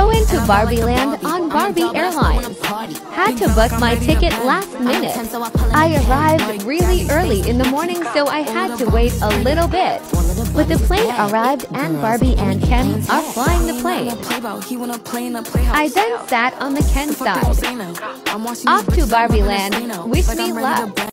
Going to Barbie Land on Barbie Airline. Had to book my ticket last minute. I arrived really early in the morning, so I had to wait a little bit. But the plane arrived and Barbie and Ken are flying the plane. I then sat on the Ken side. Off to Barbie Land. Wish me luck.